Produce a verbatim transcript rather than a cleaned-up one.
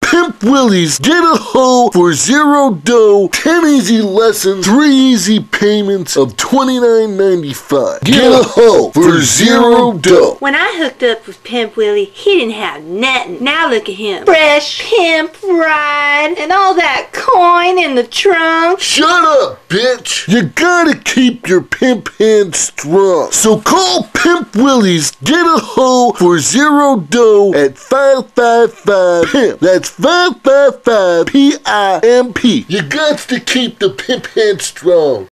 Pimp Willy's Get a Hoe for Zero Dough, ten easy lessons, three easy payments of twenty-nine ninety-five. Get a hoe for zero dough. When I hooked up with Pimp Willy, he didn't have nothing. Now look at him. Fresh pimp ride and all that coin in the trunk. Shut up, bitch. You gotta keep your pimp hand strong. So call Pimp Willy's Get a Hoe for Zero Dough at five five five pimp. That's five five five P I M P. You got to keep the pimp hand strong.